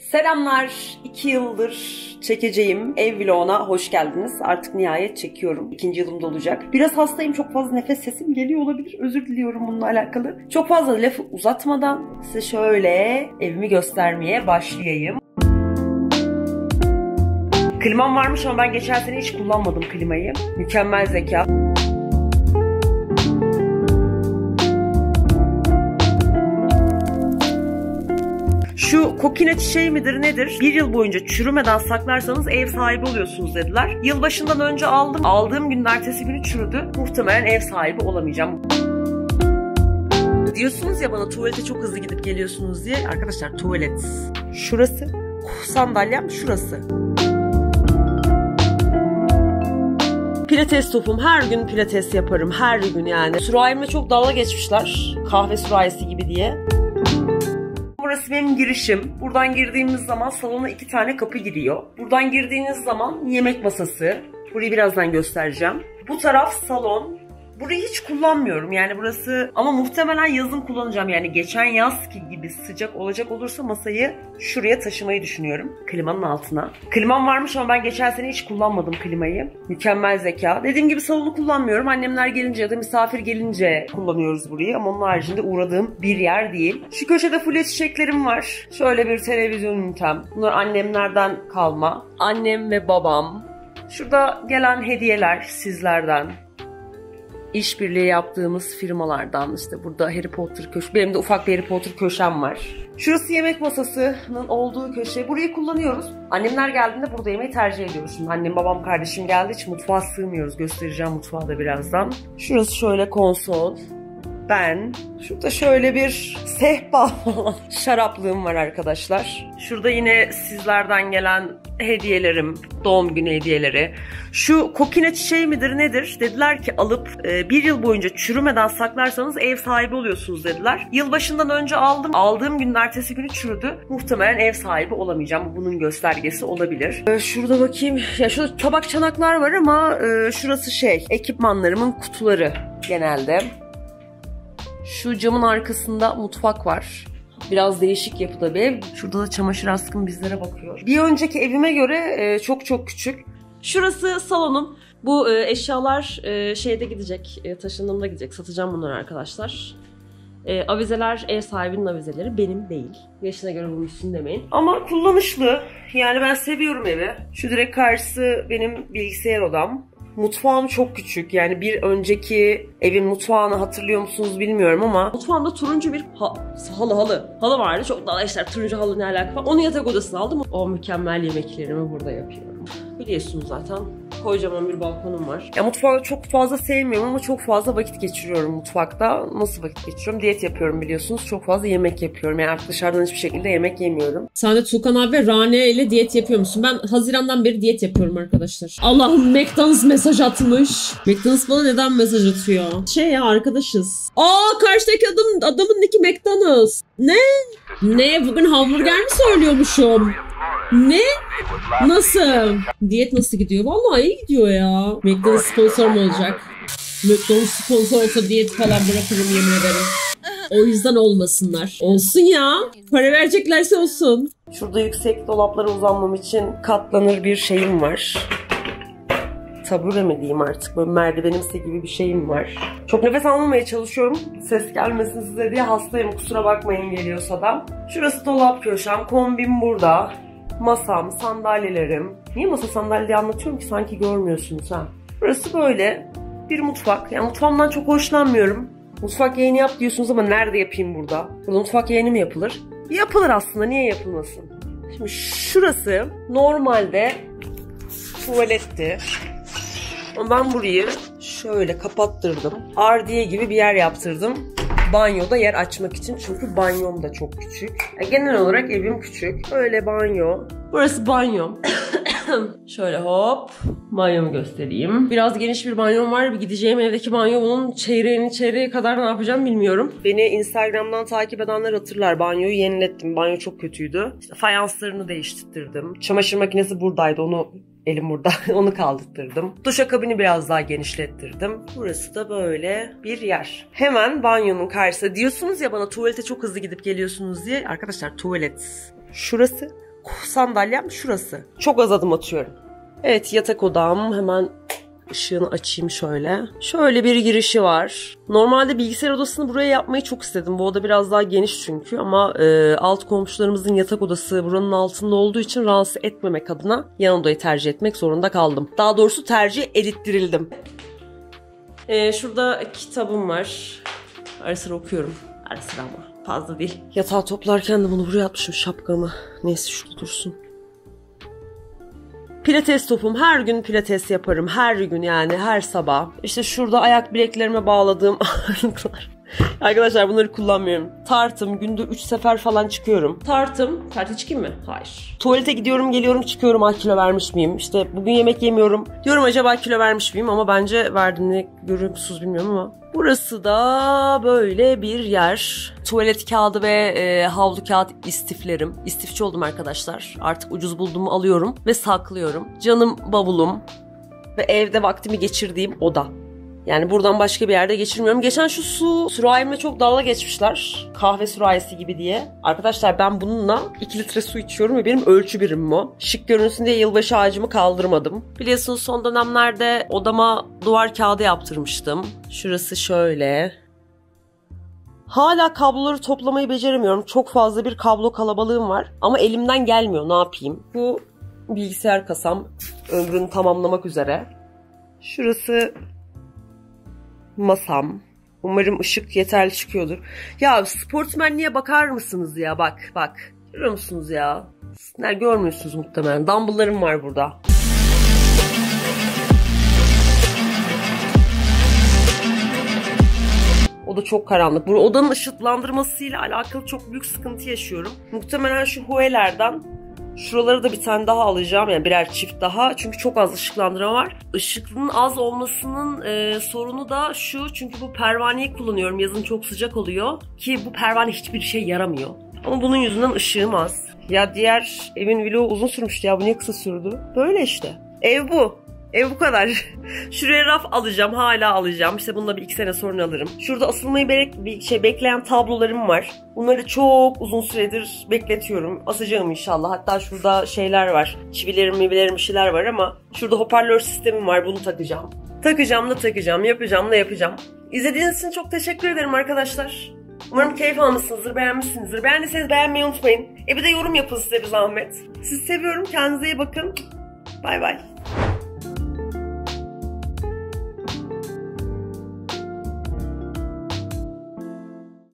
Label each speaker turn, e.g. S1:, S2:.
S1: Selamlar. 2 yıldır çekeceğim ev vloguna hoş geldiniz. Artık nihayet çekiyorum. 2. yılımda olacak. Biraz hastayım. Çok fazla nefes sesim geliyor olabilir. Özür diliyorum bununla alakalı. Çok fazla lafı uzatmadan size şöyle evimi göstermeye başlayayım. Klimam varmış ama ben geçen sene hiç kullanmadım klimayı. Mükemmel zeka. Şu kokine çiçeği midir nedir? 1 yıl boyunca çürümeden saklarsanız ev sahibi oluyorsunuz dediler. Yılbaşından önce aldım. Aldığım günün ertesi günü çürüdü. Muhtemelen ev sahibi olamayacağım. Diyorsunuz ya bana tuvalete çok hızlı gidip geliyorsunuz diye. Arkadaşlar tuvalet şurası. Sandalyem şurası. Pilates topum. Her gün pilates yaparım. Her gün yani. Sürahimle çok dalga geçmişler. Kahve sürahisi gibi diye. Burası benim girişim. Buradan girdiğimiz zaman salona 2 tane kapı giriyor. Buradan girdiğiniz zaman yemek masası. Burayı birazdan göstereceğim. Bu taraf salon. Burayı hiç kullanmıyorum yani burası ama muhtemelen yazın kullanacağım yani geçen yazki gibi sıcak olacak olursa masayı şuraya taşımayı düşünüyorum klimanın altına. Klimam varmış ama ben geçen sene hiç kullanmadım klimayı. Mükemmel zeka. Dediğim gibi salonu kullanmıyorum. Annemler gelince ya da misafir gelince kullanıyoruz burayı ama onun haricinde uğradığım bir yer değil. Şu köşede fulya çiçeklerim var. Şöyle bir televizyon ünitem. Bunlar annemlerden kalma. Annem ve babam. Şurada gelen hediyeler sizlerden. İşbirliği yaptığımız firmalardan işte burada Harry Potter köşe. Benim de ufak bir Harry Potter köşem var. Şurası yemek masasının olduğu köşe. Burayı kullanıyoruz. Annemler geldiğinde burada yemeği tercih ediyoruz. Şimdi annem, babam, kardeşim geldiği için mutfağa sığmıyoruz. Göstereceğim mutfağı da birazdan. Şurası şöyle konsol. Ben. Şurada şöyle bir sehpa şaraplığım var arkadaşlar. Şurada yine sizlerden gelen hediyelerim, doğum günü hediyeleri. Şu kokine çiçeği midir nedir? Dediler ki alıp 1 yıl boyunca çürümeden saklarsanız ev sahibi oluyorsunuz dediler. Yılbaşından önce aldım. Aldığım günün ertesi günü çürüdü. Muhtemelen ev sahibi olamayacağım. Bunun göstergesi olabilir. Şurada bakayım. Ya şurada tabak çanaklar var ama şurası ekipmanlarımın kutuları genelde. Şu camın arkasında mutfak var. Biraz değişik yapıda bir ev. Şurada da çamaşır askım bizlere bakıyor. Bir önceki evime göre çok çok küçük. Şurası salonum. Bu eşyalar şeyde gidecek, taşındığımda gidecek. Satacağım bunları arkadaşlar. Avizeler ev sahibinin avizeleri, benim değil. Yaşına göre bulmuşsun demeyin. Ama kullanışlı. Yani ben seviyorum evi. Şu direkt karşısı benim bilgisayar odam. Mutfağım çok küçük. Yani bir önceki evin mutfağını hatırlıyor musunuz bilmiyorum ama mutfağımda turuncu bir halı vardı. Çok daha işte turuncu halı ne alaka falan. Onu yatak odasına aldım. O mükemmel yemeklerimi burada yapıyorum. Biliyorsunuz zaten. Kocaman bir balkonum var. Ya mutfağı çok fazla sevmiyorum ama çok fazla vakit geçiriyorum mutfakta. Nasıl vakit geçiriyorum? Diyet yapıyorum biliyorsunuz. Çok fazla yemek yapıyorum. Yani artık dışarıdan hiçbir şekilde yemek yemiyorum.
S2: Sen de Tuğkan abi ve Rane ile diyet yapıyor musun? Ben Haziran'dan beri diyet yapıyorum arkadaşlar. Allah'ım McDonald's mesaj atmış. McDonald's bana neden mesaj atıyor? Ya arkadaşız. Karşıdaki adamın nicki McDonald's. Ne? Bugün hamburger mi söylüyormuşum? Ne? Nasıl? Diyet nasıl gidiyor? Vallahi iyi gidiyor ya. McDonald's sponsor mu olacak? McDonald's sponsor olsa diyet falan bırakırım yemin ederim. O yüzden olmasınlar. Olsun ya. Para vereceklerse olsun.
S1: Şurada yüksek dolaplara uzanmam için katlanır bir şeyim var. Tabure mi diyeyim artık, böyle merdivenimsi gibi bir şeyim var. Çok nefes almamaya çalışıyorum. Ses gelmesin size diye hastayım. Kusura bakmayın geliyorsa da. Şurası dolap köşem. Kombim burada. Masam, sandalyelerim. Niye masa sandalye anlatıyorum ki sanki görmüyorsunuz ha. Burası böyle bir mutfak. Yani mutfağımdan çok hoşlanmıyorum. Mutfak yayını yap diyorsunuz ama nerede yapayım burada? Burada mutfak yayını mı yapılır? Yapılır aslında. Niye yapılmasın? Şimdi şurası normalde tuvaletti. Ben burayı şöyle kapattırdım. Ardiye gibi bir yer yaptırdım. Banyoda yer açmak için çünkü banyom da çok küçük. Genel olarak evim küçük. Öyle banyo. Burası banyom. Şöyle hop banyomu göstereyim. Biraz geniş bir banyom var. Bir gideceğim evdeki banyo bunun çeyreğe kadar ne yapacağım bilmiyorum. Beni Instagram'dan takip edenler hatırlar. Banyoyu yenilettim. Banyo çok kötüydü. İşte fayanslarını değiştirdim. Çamaşır makinesi buradaydı. Elim burada. Onu kaldırttırdım. Duşakabini biraz daha genişlettirdim. Burası da böyle bir yer. Hemen banyonun karşısında diyorsunuz ya bana tuvalete çok hızlı gidip geliyorsunuz diye. Arkadaşlar tuvalet şurası. sandalyem şurası. Çok az adım atıyorum. Evet, yatak odam. Hemen ışığını açayım şöyle. Şöyle bir girişi var. Normalde bilgisayar odasını buraya yapmayı çok istedim. Bu oda biraz daha geniş çünkü ama alt komşularımızın yatak odası buranın altında olduğu için rahatsız etmemek adına yan odayı tercih etmek zorunda kaldım. Daha doğrusu tercih edittirildim. Şurada kitabım var. Ara sıra okuyorum. Ara sıra ama fazla değil. Yatağı toplarken de bunu buraya atmışım, şapkamı. Neyse şurada dursun. Pilates topum. Her gün pilates yaparım. Her gün, yani her sabah. İşte şurada ayak bileklerime bağladığım ağırlıklar. Arkadaşlar bunları kullanmıyorum. Tartım. Günde 3 sefer falan çıkıyorum. Tartı çıkayım mı? Hayır. Tuvalete gidiyorum, geliyorum, çıkıyorum. Kilo vermiş miyim? İşte bugün yemek yemiyorum. Diyorum acaba kilo vermiş miyim? Ama bence verdiğini görüyor musunuz bilmiyorum ama. Burası da böyle bir yer. Tuvalet kağıdı ve havlu kağıt istiflerim. İstifçi oldum arkadaşlar. Artık ucuz bulduğumu alıyorum ve saklıyorum. Canım bavulum ve evde vaktimi geçirdiğim oda. Yani buradan başka bir yerde geçirmiyorum. Geçen şu sürahimle çok dalga geçmişler. Kahve sürahisi gibi diye. Arkadaşlar ben bununla 2 litre su içiyorum ve benim ölçü birimim o. Şık görünsün diye yılbaşı ağacımı kaldırmadım. Biliyorsunuz son dönemlerde odama duvar kağıdı yaptırmıştım. Şurası şöyle. Hala kabloları toplamayı beceremiyorum. Çok fazla bir kablo kalabalığım var. Ama elimden gelmiyor, ne yapayım. Bu bilgisayar kasam. Ömrünü tamamlamak üzere. Şurası masam. Umarım ışık yeterli çıkıyordur. Ya sportmenliğe bakar mısınız ya? Bak. Görüyor musunuz ya? Sizler görmüyorsunuz muhtemelen. Dumbbell'larım var burada. O da çok karanlık. Bu odanın ışıklandırmasıyla alakalı çok büyük sıkıntı yaşıyorum. Muhtemelen şu Hue'lerden şuraları da bir tane daha alacağım. Yani birer çift daha. Çünkü çok az ışıklandırma var. Işıkın az olmasının sorunu da şu. Çünkü bu pervaneyi kullanıyorum. Yazın çok sıcak oluyor. Ki bu pervane hiçbir şey yaramıyor. Ama bunun yüzünden ışığım az. Ya diğer evin vlogu uzun sürmüştü ya. Bu niye kısa sürdü? Böyle işte. Ev bu. Ev bu kadar. Şuraya raf alacağım. Hala alacağım. İşte bunu da bir 2 sene sonra alırım. Şurada asılmayı bekleyen tablolarım var. Bunları çok uzun süredir bekletiyorum. Asacağım inşallah. Hatta şurada şeyler var. Çivilerim bir şeyler var ama şurada hoparlör sistemim var. Bunu takacağım. Takacağım. Yapacağım. İzlediğiniz için çok teşekkür ederim arkadaşlar. Umarım keyif almışsınızdır, beğenmişsinizdir. Beğendiyseniz beğenmeyi unutmayın. Bir de yorum yapın size bir zahmet. Sizi seviyorum. Kendinize iyi bakın. Bay bay.